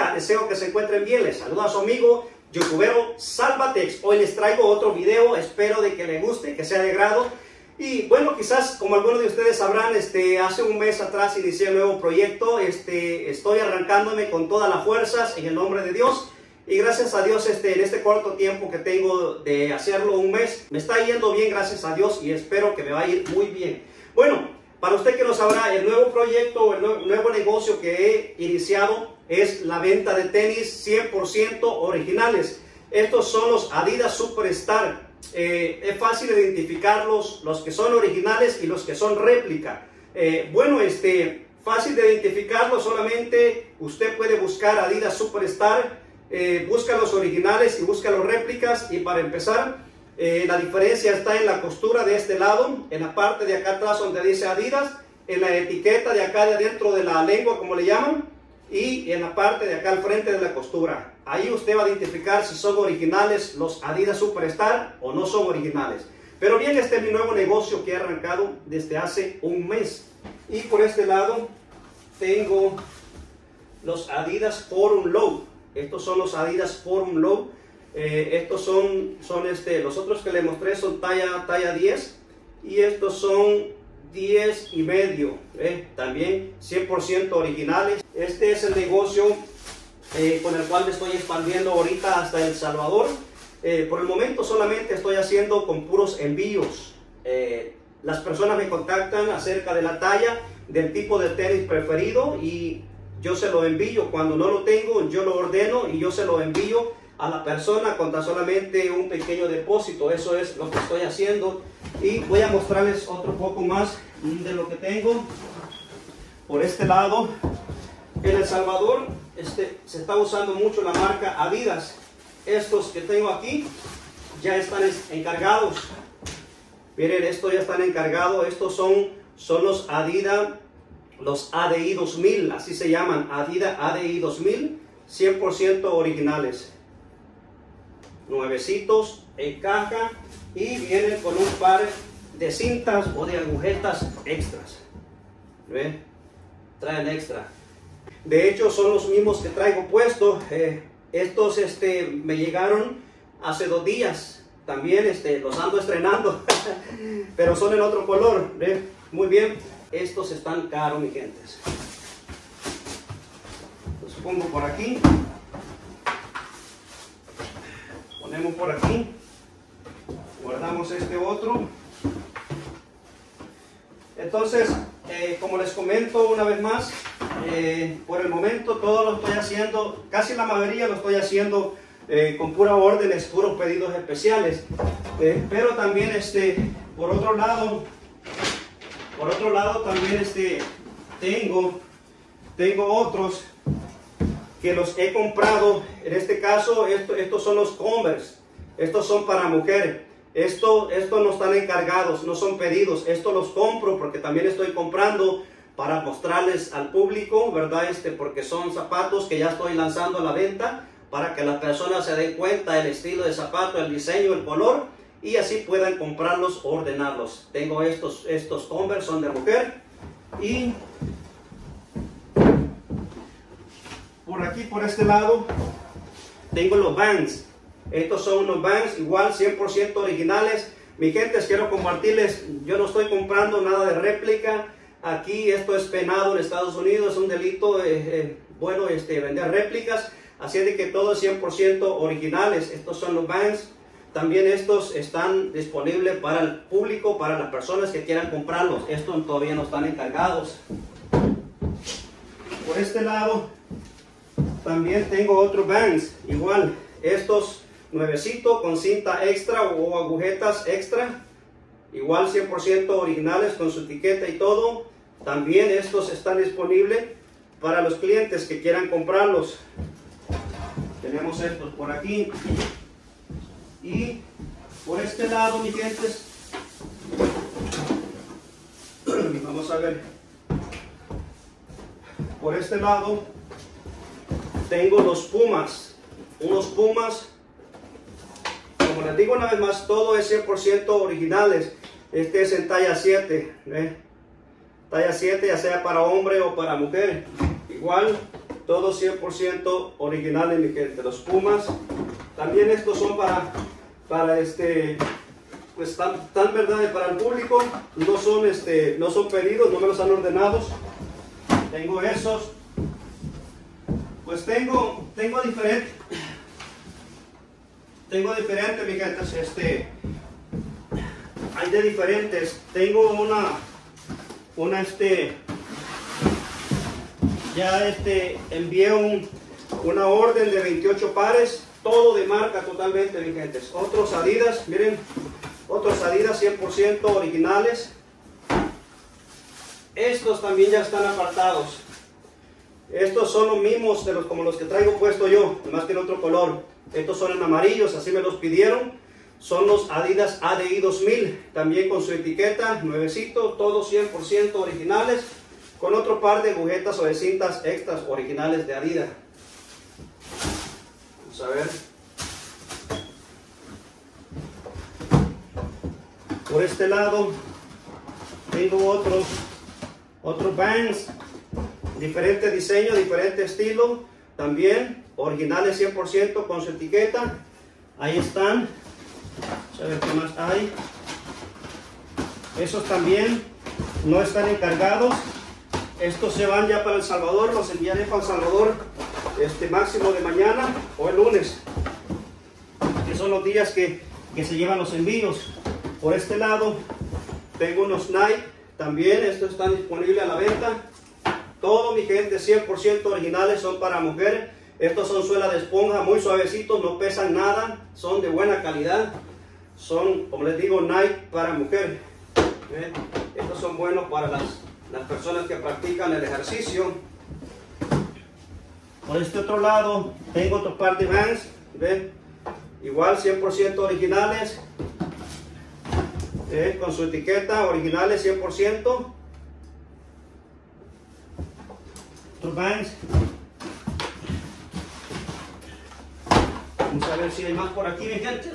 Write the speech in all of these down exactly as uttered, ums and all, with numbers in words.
sea, deseo que se encuentren bien. Les saluda a su amigo youtubero Salvatex. Hoy les traigo otro video, espero de que les guste, que sea de grado. Y bueno, quizás como algunos de ustedes sabrán, este, hace un mes atrás inicié un nuevo proyecto. Este, estoy arrancándome con todas las fuerzas en el nombre de Dios. Y gracias a Dios, este, en este corto tiempo que tengo de hacerlo, un mes, me está yendo bien, gracias a Dios, y espero que me va a ir muy bien. Bueno, para usted que no sabrá, el nuevo proyecto, el nuevo, nuevo negocio que he iniciado es la venta de tenis cien por ciento originales. Estos son los Adidas Superstar. Eh, es fácil identificarlos, los que son originales y los que son réplica. Eh, bueno, este, fácil de identificarlos, solamente usted puede buscar Adidas Superstar. Eh, busca los originales y busca los réplicas, y para empezar eh, la diferencia está en la costura de este lado, en la parte de acá atrás donde dice Adidas, en la etiqueta de acá de adentro de la lengua, como le llaman, y en la parte de acá al frente de la costura. Ahí usted va a identificar si son originales los Adidas Superstar o no son originales. Pero bien, este es mi nuevo negocio que he arrancado desde hace un mes. Y por este lado tengo los Adidas Forum Low. Estos son los Adidas Forum Low. Eh, estos son, son este, los otros que les mostré son talla, talla diez. Y estos son diez y medio. Eh, también cien por ciento originales. Este es el negocio eh, con el cual me estoy expandiendo ahorita hasta El Salvador. Eh, por el momento solamente estoy haciendo con puros envíos. Eh, las personas me contactan acerca de la talla, del tipo de tenis preferido, y yo se lo envío. Cuando no lo tengo, yo lo ordeno y yo se lo envío a la persona con tan solamente un pequeño depósito. Eso es lo que estoy haciendo. Y voy a mostrarles otro poco más de lo que tengo. Por este lado, en El Salvador, este, se está usando mucho la marca Adidas. Estos que tengo aquí ya están encargados. Miren, estos ya están encargados. Estos son, son los Adidas, los A D I dos mil, así se llaman, Adidas A D I dos mil, cien por ciento originales. Nuevecitos en caja y vienen con un par de cintas o de agujetas extras. ¿Ven? Traen extra. De hecho, son los mismos que traigo puestos. Eh, estos este, me llegaron hace dos días. También este, los ando estrenando, pero son en otro color. ¿Ven? Muy bien. Estos están caros, mi gente. Los pongo por aquí. Ponemos por aquí. Guardamos este otro. Entonces, eh, como les comento una vez más, eh, por el momento todo lo estoy haciendo, casi la mayoría lo estoy haciendo eh, con pura órdenes, puros pedidos especiales. Eh, pero también, este, por otro lado, Por otro lado también este, tengo, tengo otros que los he comprado. En este caso, esto, estos son los Converse. Estos son para mujer. Esto, estos no están encargados, no son pedidos. Estos los compro porque también estoy comprando para mostrarles al público, ¿verdad? Este, porque son zapatos que ya estoy lanzando a la venta para que las personas se den cuenta del estilo de zapato, el diseño, el color, y así puedan comprarlos o ordenarlos. Tengo estos, estos Converse, son de mujer. Y por aquí, por este lado, tengo los Vans. Estos son unos Vans, igual cien por ciento originales. Mi gente, quiero compartirles, yo no estoy comprando nada de réplica. Aquí esto es penado en Estados Unidos, es un delito eh, eh, bueno, este, vender réplicas. Así de que todo es cien por ciento originales. Estos son los Vans. También estos están disponibles para el público, para las personas que quieran comprarlos. Estos todavía no están encargados. Por este lado también tengo otros Vans. Igual, estos nuevecitos con cinta extra o agujetas extra. Igual cien por ciento originales con su etiqueta y todo. También estos están disponibles para los clientes que quieran comprarlos. Tenemos estos por aquí. Y por este lado, mi gente, vamos a ver, por este lado tengo los Pumas, unos Pumas, como les digo una vez más, todo es cien por ciento originales. Este es en talla siete, ¿eh? Talla siete, ya sea para hombre o para mujer. Igual, Todos cien por ciento originales, mi gente. Los Pumas, también estos son para, para este, pues tan, tan verdad para el público. No son, este, no son pedidos, no me los han ordenado. Tengo esos. Pues tengo, tengo diferente, tengo diferente, mi gente. Este, hay de diferentes. Tengo una, una este, ya este, envié un, una orden de veintiocho pares, todo de marca totalmente, mi gente. Otros Adidas, miren, otros Adidas cien por ciento originales. Estos también ya están apartados. Estos son los mismos de los, como los que traigo puesto yo, más que en otro color. Estos son en amarillos, así me los pidieron. Son los Adidas A D I dos mil, también con su etiqueta, nuevecito, todos cien por ciento originales, con otro par de agujetas o de cintas extras originales de Adidas. Vamos a ver. Por este lado tengo otros, otros Vans, diferente diseño, diferente estilo, también originales cien por ciento con su etiqueta. Ahí están. Vamos a ver qué más hay. Esos también no están encargados. Estos se van ya para El Salvador. Los enviaré para El Salvador este máximo de mañana o el lunes, que son los días que, que se llevan los envíos. Por este lado tengo unos Nike también. Estos están disponibles a la venta. Todo, mi gente, cien por ciento originales, son para mujer. Estos son suela de esponja, muy suavecitos, no pesan nada, son de buena calidad. Son, como les digo, Nike para mujer. ¿Ven? Estos son buenos para las, las personas que practican el ejercicio. Por este otro lado tengo otro par de Vans. ¿Ven? Igual cien por ciento originales. ¿Ven? Con su etiqueta, originales cien por ciento. Otros Vans. Vamos a ver si hay más por aquí, mi gente.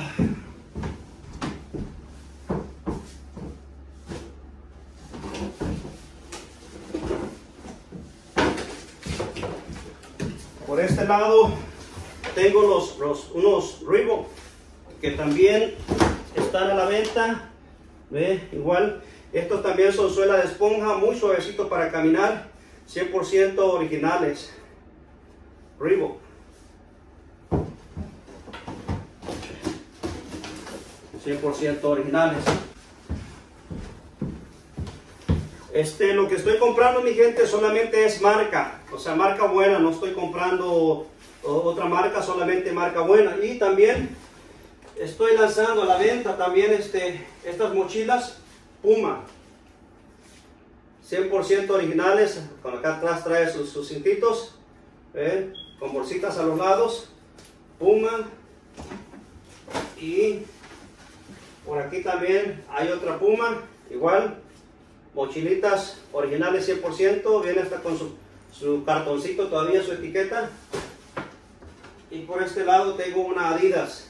Por este lado tengo los, los unos Reebok que también están a la venta. ¿Ve? Igual, estos también son suela de esponja, muy suavecitos para caminar, cien por ciento originales. Reebok. cien por ciento originales. Este, lo que estoy comprando, mi gente, solamente es marca, o sea, marca buena. No estoy comprando otra marca, solamente marca buena. Y también estoy lanzando a la venta también este, estas mochilas Puma, cien por ciento originales. Con acá atrás trae sus, sus cintitos, ¿eh? Con bolsitas a los lados, Puma. Y por aquí también hay otra Puma, igual, mochilitas originales cien por ciento, viene hasta con su, su cartoncito todavía, su etiqueta. Y por este lado tengo una Adidas.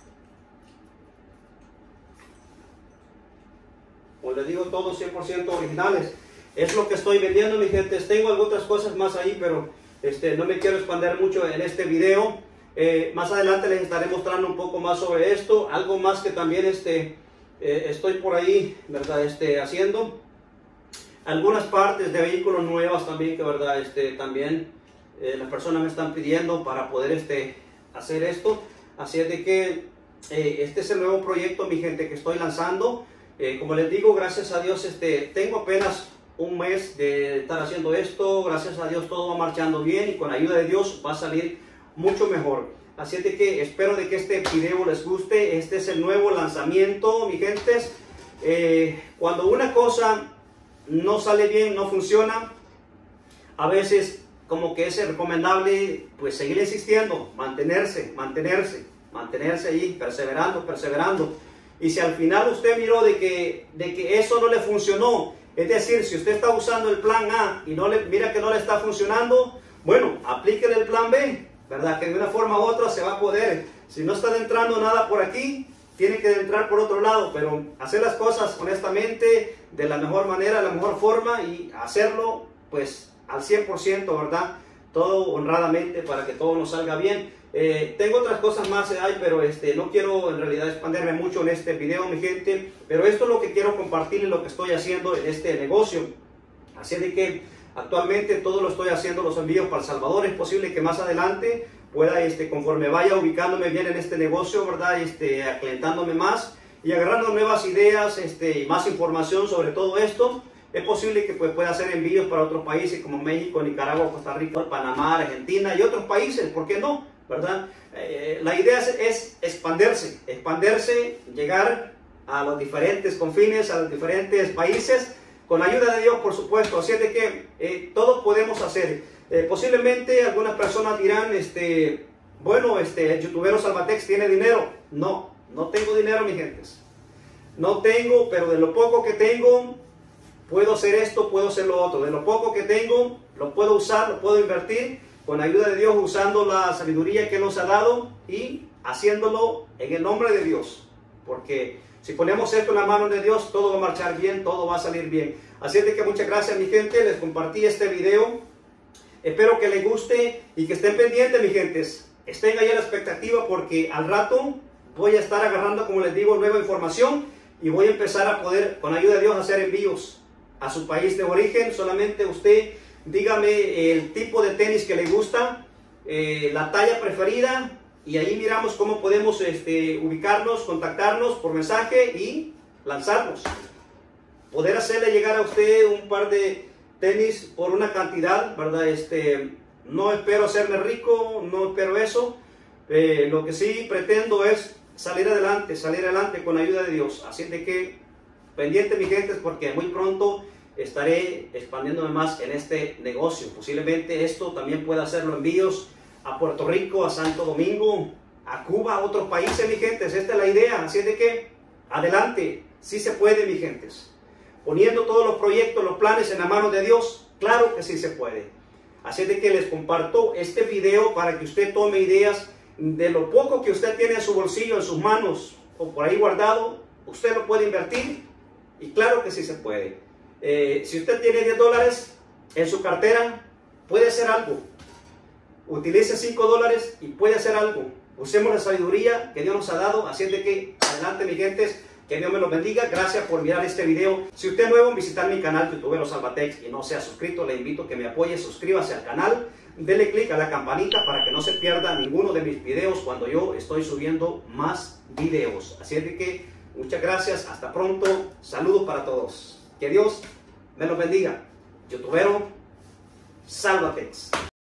Como les digo, todos cien por ciento originales. Es lo que estoy vendiendo, mi gente. Tengo algunas otras cosas más ahí, pero este, no me quiero expandir mucho en este video. Eh, más adelante les estaré mostrando un poco más sobre esto. Algo más que también este, eh, estoy por ahí, ¿verdad? Este, haciendo algunas partes de vehículos nuevas también, que verdad, este, también eh, las personas me están pidiendo para poder este, hacer esto. Así es de que eh, este es el nuevo proyecto, mi gente, que estoy lanzando. Eh, como les digo, gracias a Dios, este, tengo apenas un mes de estar haciendo esto. Gracias a Dios todo va marchando bien y con la ayuda de Dios va a salir mucho mejor. Así es de que espero de que este video les guste. Este es el nuevo lanzamiento, mi gente. Eh, cuando una cosa no sale bien, no funciona, a veces como que es recomendable pues seguir insistiendo, mantenerse, mantenerse, mantenerse ahí, perseverando, perseverando. Y si al final usted miró de que, de que eso no le funcionó, es decir, si usted está usando el plan A y no le, mira que no le está funcionando, bueno, aplíquele el plan B, ¿verdad? Que de una forma u otra se va a poder. Si no está entrando nada por aquí, tiene que entrar por otro lado, pero hacer las cosas honestamente, de la mejor manera, de la mejor forma, y hacerlo pues al cien por ciento, ¿verdad? todo honradamente para que todo nos salga bien. Eh, tengo otras cosas más, eh, pero este, no quiero en realidad expandirme mucho en este video, mi gente, pero esto es lo que quiero compartir y lo que estoy haciendo en este negocio. Así de que actualmente todo lo estoy haciendo, los envíos para El Salvador. Es posible que más adelante pueda, este, conforme vaya ubicándome bien en este negocio, ¿verdad? Este, aclientándome más y agarrando nuevas ideas este, y más información sobre todo esto. Es posible que pues, pueda hacer envíos para otros países como México, Nicaragua, Costa Rica, Panamá, Argentina y otros países, ¿por qué no? ¿Verdad? Eh, la idea es, es expandirse, expandirse, llegar a los diferentes confines, a los diferentes países, con la ayuda de Dios, por supuesto. Así es de que eh, todos podemos hacer. Eh, posiblemente algunas personas dirán, este, bueno, este, el youtubero Salvatex tiene dinero. No, no tengo dinero, mi gentes. No tengo, pero de lo poco que tengo, puedo hacer esto, puedo hacer lo otro. De lo poco que tengo, lo puedo usar, lo puedo invertir con la ayuda de Dios, usando la sabiduría que nos ha dado y haciéndolo en el nombre de Dios. Porque si ponemos esto en la mano de Dios, todo va a marchar bien, todo va a salir bien. Así es de que muchas gracias, mi gente. Les compartí este video. Espero que les guste y que estén pendientes, mi gentes. Estén ahí a la expectativa porque al rato voy a estar agarrando, como les digo, nueva información y voy a empezar a poder, con la ayuda de Dios, hacer envíos a su país de origen. Solamente usted dígame el tipo de tenis que le gusta, eh, la talla preferida, y ahí miramos cómo podemos este, ubicarnos, contactarnos por mensaje y lanzarnos. Poder hacerle llegar a usted un par de tenis por una cantidad, ¿verdad? Este, no espero hacerme rico, no espero eso. Eh, lo que sí pretendo es salir adelante, salir adelante con la ayuda de Dios. Así de que pendiente, mi gente, porque muy pronto estaré expandiéndome más en este negocio. Posiblemente esto también pueda hacerlo envíos a Puerto Rico, a Santo Domingo, a Cuba, a otros países, mi gentes. Esta es la idea. Así es de que adelante, sí se puede, mi gentes. Poniendo todos los proyectos, los planes en la mano de Dios, claro que sí se puede. Así es de que les comparto este video para que usted tome ideas de lo poco que usted tiene en su bolsillo, en sus manos o por ahí guardado. Usted lo puede invertir y claro que sí se puede. Eh, si usted tiene diez dólares en su cartera, puede hacer algo. Utilice cinco dólares y puede hacer algo. Usemos la sabiduría que Dios nos ha dado. Así es de que adelante, mi gentes. Que Dios me los bendiga. Gracias por mirar este video. Si usted es nuevo en visitar mi canal Youtubero Salvatex y no se ha suscrito, le invito a que me apoye. Suscríbase al canal. Dele click a la campanita para que no se pierda ninguno de mis videos cuando yo estoy subiendo más videos. Así es de que muchas gracias. Hasta pronto. Saludos para todos. Que Dios me los bendiga. Youtubero Salvatex.